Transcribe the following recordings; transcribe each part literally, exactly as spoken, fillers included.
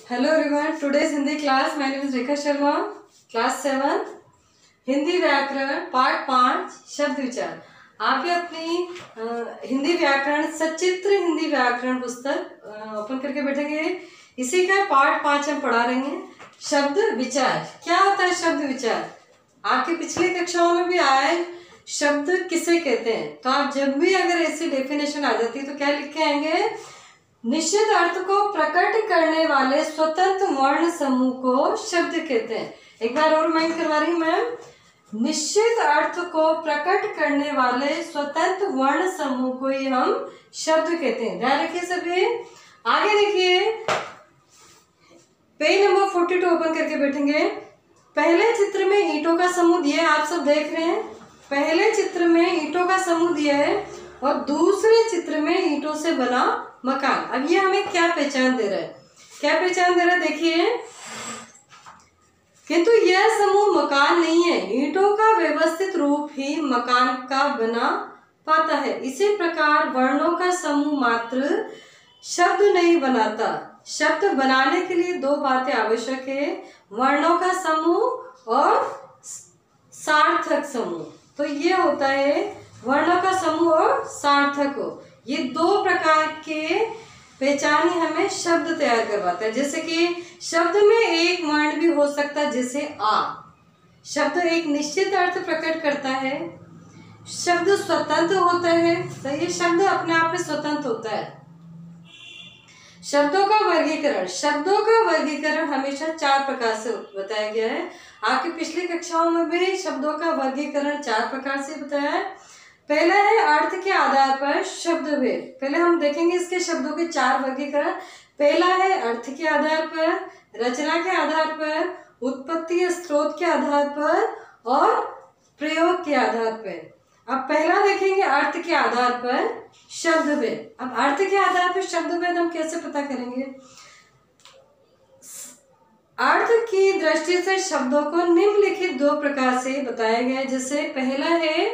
Hello everyone, today's Hindi class. My name is Rekha Sharma, class seven, Hindi व्याकरण पाठ पाँच शब्द विचार। आप ये अपनी आ, हिंदी व्याकरण सचित्र हिंदी व्याकरण पुस्तक ओपन करके बैठेंगे। इसी का पाठ पाँच हम पढ़ा रहे हैं। शब्द विचार क्या होता है? शब्द विचार आपके पिछली कक्षाओं में भी आया है। शब्द किसे कहते हैं? तो आप जब भी अगर ऐसी डेफिनेशन आ जाती है तो क्या लिख के आएंगे? निश्चित अर्थ को प्रकट करने वाले स्वतंत्र वर्ण समूह को शब्द कहते हैं। एक बार और माइंड करवा रही हूं मैम। निश्चित अर्थ को प्रकट करने वाले स्वतंत्र वर्ण समूह को ही हम शब्द कहते हैं। ध्यान रखिए सभी। आगे देखिए, page number forty two open करके बैठेंगे। पहले चित्र में ईंटों का समूह दिया है, आप सब देख रहे हैं। पहले चित्र में ईंटों का समूह दिया है और दूसरे चित्र में ईंटों से बना मकान। अब ये हमें क्या पहचान दे रहा है? क्या पहचान दे रहा है? देखिए, किंतु यह समूह मकान नहीं है। ईंटों का व्यवस्थित रूप ही मकान का बना पाता है। इसी प्रकार वर्णों का समूह मात्र शब्द नहीं बनाता। शब्द बनाने के लिए दो बातें आवश्यक है, वर्णों का समूह और सार्थक समूह। तो ये होता है वर्णों का समूह और सार्थक हो। ये दो प्रकार के पहचान ही हमें शब्द तैयार करवाता है। जैसे कि शब्द में एक वर्ण भी हो सकता है, जैसे आ। शब्द एक निश्चित अर्थ प्रकट करता है। शब्द स्वतंत्र होता है। सही, शब्द अपने आप में स्वतंत्र होता है। शब्दों का वर्गीकरण शब्दों का वर्गीकरण हमेशा चार प्रकार से बताया गया है। आपकी पिछली कक्षाओं में भी शब्दों का वर्गीकरण चार प्रकार से बताया है। पहला है अर्थ के आधार पर शब्द भेद। पहले हम देखेंगे इसके शब्दों के चार वर्गीकरण। पहला है अर्थ के आधार पर, रचना के आधार पर, उत्पत्ति स्रोत के आधार पर और प्रयोग के आधार पर। अब पहला देखेंगे अर्थ के आधार पर शब्द भेद। अब अर्थ के आधार पर शब्द भेद हम कैसे पता करेंगे? अर्थ की दृष्टि से शब्दों को निम्नलिखित दो प्रकार से बताया गया है। जैसे पहला है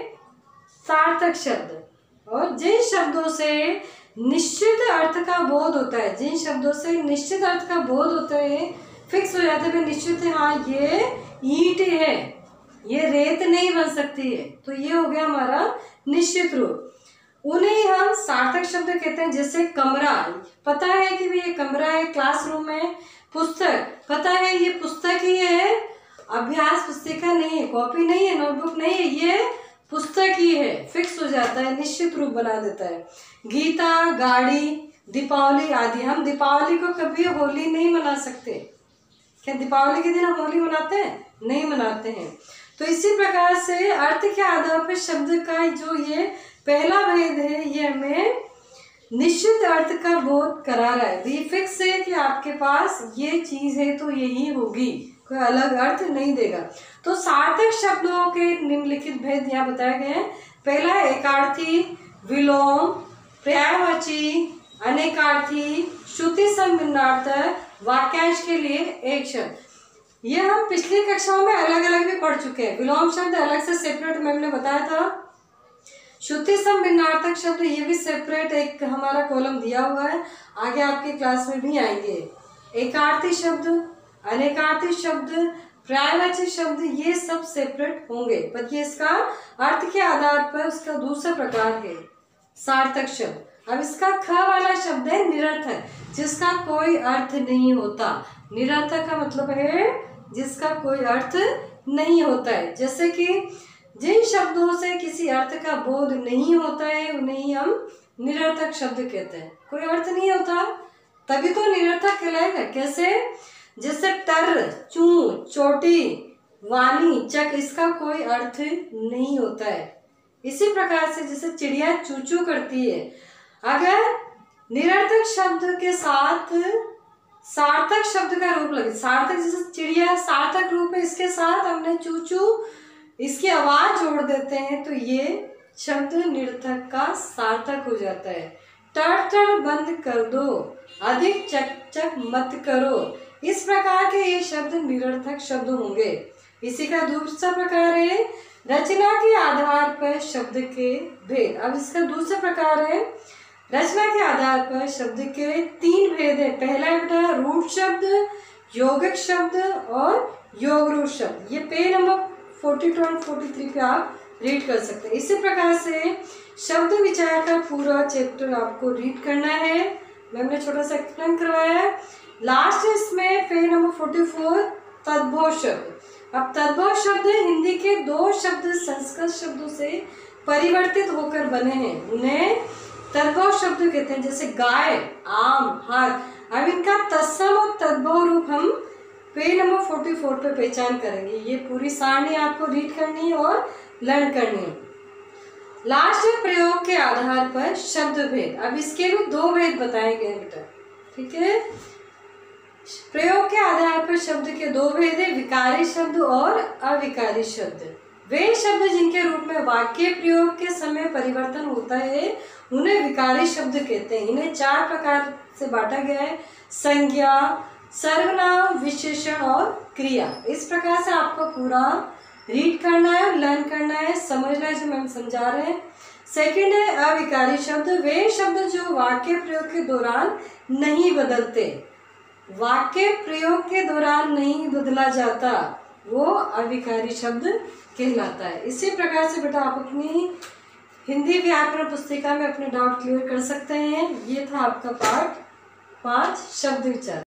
सार्थक शब्द, और जिन शब्दों से निश्चित अर्थ का बोध होता है, जिन शब्दों से निश्चित अर्थ का बोध होता है, फिक्स हो जाते हैं, निश्चित है, हाँ ये ईंट है, ये रेत नहीं बन सकती है, तो ये हो गया हमारा निश्चित रूप। उन्हें हम सार्थक शब्द कहते हैं। जैसे कमरा, पता है कि भी ये कमरा है, क्लासरूम है। पुस्तक, पता है ये पुस्तक ही है, अभ्यास पुस्तिका नहीं है, कॉपी नहीं है, नोटबुक नहीं है, ये पुस्तक ही है। फिक्स हो जाता है, निश्चित रूप बना देता है। गीता, गाड़ी, दीपावली आदि। हम दीपावली को कभी होली नहीं मना सकते। क्या दीपावली के दिन हम होली मनाते हैं? नहीं मनाते हैं। तो इसी प्रकार से अर्थ के आधार पर शब्द का जो ये पहला भेद है, ये हमें निश्चित अर्थ का बोध करा रहा है। ये फिक्स है कि आपके पास ये चीज है तो यही होगी, कोई अलग अर्थ नहीं देगा। तो सार्थक शब्दों के निम्नलिखित भेद यहाँ बताए गए हैं। पहला है एकार्थी, विलोम, पर्यायवाची, अनेकार्थी, श्रुति संभिन्नार्थक, वाक्यांश के लिए एक शब्द। ये हम पिछली कक्षाओं में अलग अलग भी पढ़ चुके हैं। विलोम शब्द अलग से सेपरेट मैम ने बताया था। श्रुति संभिन्नार्थक शब्द ये भी सेपरेट एक हमारा कॉलम दिया हुआ है, आगे आपकी क्लास में भी आएंगे। एकार्थी शब्द, अनेकार्थी शब्द, पर्यायवाची शब्द, ये सब सेपरेट होंगे, पर ये इसका अर्थ के आधार पर उसका दूसरा प्रकार है सार्थक शब्द। अब इसका ख वाला शब्द है निरर्थक, जिसका कोई अर्थ नहीं होता। निरर्थक का मतलब है जिसका कोई अर्थ नहीं होता है। जैसे कि जिन शब्दों से किसी अर्थ का बोध नहीं होता है उन्हें हम निरर्थक शब्द कहते हैं। कोई अर्थ नहीं होता तभी तो निरर्थक कहलाएगा। कैसे? जैसे टर, चू, चोटी, वाणी, चक, इसका कोई अर्थ नहीं होता है। इसी प्रकार से जैसे चिड़िया चूचू करती है, अगर निरर्थक शब्द के साथ सार्थक शब्द का रूप लगे, सार्थक जैसे चिड़िया सार्थक रूप है, इसके साथ हमने चूचू इसकी आवाज जोड़ देते हैं तो ये शब्द निरर्थक का सार्थक हो जाता है। टर टर बंद कर दो, अधिक चक चक मत करो, इस प्रकार के ये शब्द निरर्थक शब्द होंगे। इसी का दूसरा प्रकार है रचना के आधार पर शब्द के भेद। अब इसका दूसरा प्रकार है रचना के आधार पर शब्द के तीन भेद है। पहला है बेटा रूट शब्द, यौगिक शब्द और योग रूट शब्द। ये पेज नंबर बयालीस और तैंतालीस पे आप रीड कर सकते हैं। इसी प्रकार से शब्द विचार का पूरा चैप्टर आपको रीड करना है। मैंने छोटा सा एक्सप्लेन करवाया है। लास्ट इसमें पेज नंबर चौवालीस तद्भव शब्द। अब तद्भव शब्द हिंदी के दो शब्द संस्कृत शब्दों से परिवर्तित होकर बने हैं, उन्हें तद्भव शब्द कहते हैं। जैसे गाय, आम, हार। अब इनका तत्सम और तद्भव रूप हम पेज नंबर चौवालीस पे पहचान करेंगे। ये पूरी सारणी आपको रीड करनी है और लर्न करनी है। लास्ट में प्रयोग के आधार पर शब्द भेद। अब इसके भी दो भेद बताए गए बेटा, ठीक है। प्रयोग के आधार पर शब्द के दो भेद है, विकारी शब्द और अविकारी शब्द। वे शब्द जिनके रूप में वाक्य प्रयोग के समय परिवर्तन होता है उन्हें विकारी शब्द कहते हैं। इन्हें चार प्रकार से बांटा गया है, संज्ञा, सर्वनाम, विशेषण और क्रिया। इस प्रकार से आपको पूरा रीड करना है, लर्न करना है, समझना है जो मैम समझा रहे हैं। सेकंड है अविकारी शब्द। वे शब्द जो वाक्य प्रयोग के दौरान नहीं बदलते, वाक्य प्रयोग के दौरान नहीं बदला जाता, वो अविकारी शब्द कहलाता है। इसी प्रकार से बेटा आप अपनी हिंदी व्याकरण पुस्तिका में अपने डाउट क्लियर कर सकते हैं। ये था आपका पार्ट पाँच शब्द विचार।